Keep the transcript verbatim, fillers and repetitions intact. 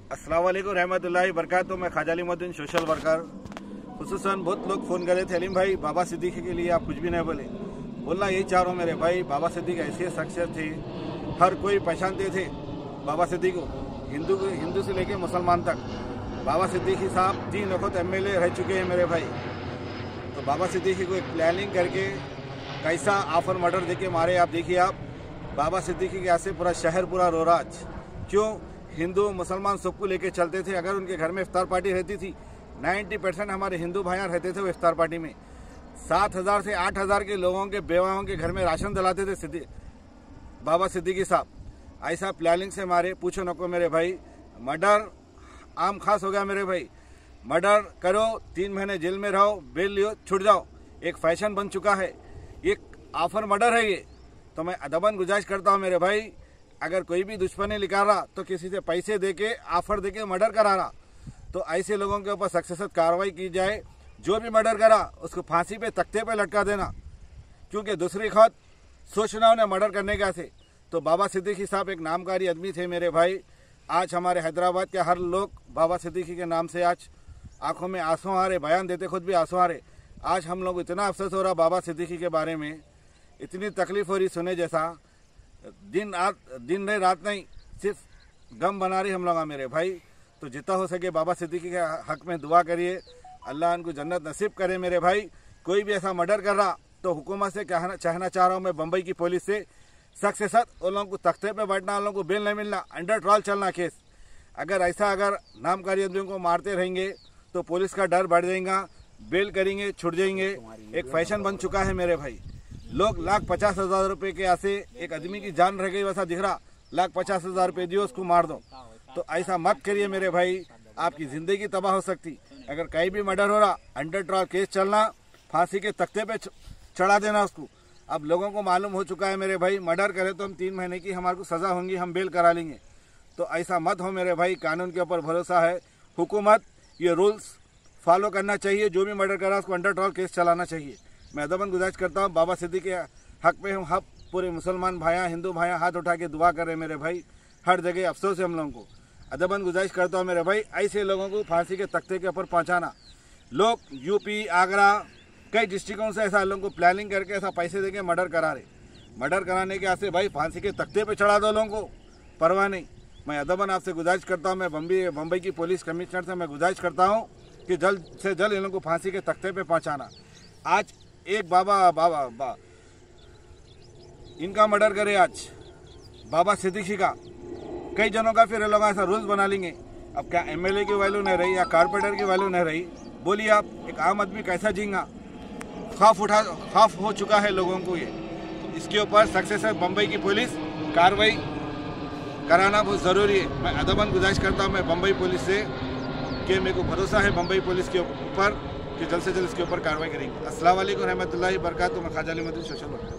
अस्सलाम वालेकुम रहमतुल्लाहि बरकातुहू। मैं ख्वाजा अलीमुद्दीन सोशल वर्कर। खुसूसन बहुत लोग फ़ोन करे थे, अलीम भाई बाबा सिद्दीकी के लिए आप कुछ भी नहीं बोले। बोलना यही चाह रहा हूँ मेरे भाई, बाबा सिद्दीकी ऐसी शख्सियत थी, हर कोई पहचानते थे बाबा सिद्दीकी को, हिंदू हिंदू से लेके मुसलमान तक। बाबा सिद्दीकी साहब तीन वक्त एम एल ए रह चुके हैं मेरे भाई। तो बाबा सिद्दीकी को एक प्लानिंग करके कैसा आफर मर्डर देके मारे। आप देखिए, आप बाबा सिद्दीकी के ऐसे पूरा शहर पूरा रोराज। क्यों? हिंदू मुसलमान सबको लेके चलते थे। अगर उनके घर में इफ्तार पार्टी रहती थी, नब्बे परसेंट हमारे हिंदू भाइयाँ रहते थे वो इफ्तार पार्टी में। सात हज़ार से आठ हज़ार के लोगों के बेवाओं के घर में राशन दिलाते थे सिद्दी बाबा सिद्दीकी साहब। ऐसा प्लानिंग से मारे, पूछो नको मेरे भाई। मर्डर आम खास हो गया मेरे भाई। मर्डर करो, तीन महीने जेल में रहो, बेल लियो, छुट जाओ, एक फैशन बन चुका है। एक आफर मर्डर है ये। तो मैं अदबन गुजारिश करता हूँ मेरे भाई, अगर कोई भी दुश्मनी निकाल रहा तो किसी से पैसे देके आफर देके मर्डर करा रहा, तो ऐसे लोगों के ऊपर सख्त सख्त कार्रवाई की जाए। जो भी मर्डर करा उसको फांसी पे तख्ते पे लटका देना, क्योंकि दूसरी खत सोचना उन्हें मर्डर करने का से। तो बाबा सिद्दीकी साहब एक नामकारी आदमी थे मेरे भाई। आज हमारे हैदराबाद के हर लोग बाबा सिद्दीकी के नाम से आज आंखों में आंसू आ रहे, बयान देते खुद भी आंसू आ रहे। आज हम लोग इतना अफसोस हो रहा बाबा सिद्दीकी के बारे में, इतनी तकलीफ हो रही सुने जैसा। दिन रात दिन नहीं रात नहीं, सिर्फ गम बना रही हम लोग मेरे भाई। तो जितना हो सके बाबा सिद्दीकी के हक में दुआ करिए, अल्लाह उनको जन्नत नसीब करे मेरे भाई। कोई भी ऐसा मर्डर कर रहा तो हुकूमत से कहना चाहना चाह रहा हूँ मैं, बम्बई की पुलिस से सख्त से सख्त उन लोगों को तख्ते पे बैठना, उन लोगों को बेल नहीं मिलना, अंडर ट्रायल चलना केस। अगर ऐसा अगर नामकारी आदमियों को मारते रहेंगे तो पुलिस का डर बढ़ जाएगा, बेल करेंगे, छुट जाएंगे। एक फैशन बन चुका है मेरे भाई। लोग लाख पचास हजार रुपये के ऐसे एक आदमी की जान रह गई वैसा दिख रहा, लाख पचास हजार रुपये दियो उसको मार दो। तो ऐसा मत करिए मेरे भाई, आपकी जिंदगी तबाह हो सकती। अगर कहीं भी मर्डर हो रहा, अंडर ट्रायल केस चलना, फांसी के तख्ते पे चढ़ा देना उसको। अब लोगों को मालूम हो चुका है मेरे भाई, मर्डर करे तो हम तीन महीने की हमारे को सजा होंगी, हम बेल करा लेंगे। तो ऐसा मत हो मेरे भाई, कानून के ऊपर भरोसा है। हुकूमत ये रूल्स फॉलो करना चाहिए, जो भी मर्डर करा उसको अंडर ट्रायल केस चलाना चाहिए। मैं अदबन गुजारिश करता हूँ बाबा सिद्दीकी के हक में हम हक पूरे मुसलमान भाइयाँ हिंदू भाइयाँ हाथ उठा के दुआ कर रहे मेरे भाई। हर जगह अफसोस है हम लोगों को। अदबन गुजारिश करता हूँ मेरे भाई, ऐसे लोगों को फांसी के तख्ते के ऊपर पहुँचाना। लोग यूपी, आगरा, कई डिस्ट्रिक्टों से ऐसा लोगों को प्लानिंग करके ऐसा पैसे देके मर्डर करा रहे। मर्डर कराने के ऐसे भाई फांसी के तख्ते पे चढ़ा दो लोगों को, परवाह नहीं। मैं अदबन आपसे गुजारिश करता हूँ, मैं बम्बई बम्बई की पुलिस कमिश्नर से मैं गुजारिश करता हूँ कि जल्द से जल्द इन लोगों को फांसी के तख्ते पे पहुँचाना। आज एक बाबा बाबा बा, इनका मर्डर करे आज बाबा सिद्दीकी का, कई जनों का फिर लोग ऐसा रूल्स बना लेंगे। अब क्या एमएलए की वैल्यू नहीं रही या कारपोरेटर की वैल्यू नहीं रही? बोलिए आप, एक आम आदमी कैसा जीएगा? खौफ उठा खौफ हो चुका है लोगों को ये। इसके ऊपर सक्सेस है बम्बई की पुलिस कार्रवाई कराना बहुत ज़रूरी है। मैं अदबन गुजारिश करता हूँ मैं बम्बई पुलिस से कि मेरे को भरोसा है बम्बई पुलिस के ऊपर कि जल्द से जल्द इसके ऊपर कार्रवाई करेंगे। अस्सलाम वालेकुम रहमतुल्लाहि बरकातुहू। मैं ख्वाजा अलीमुद्दीन सोशल वर्कर।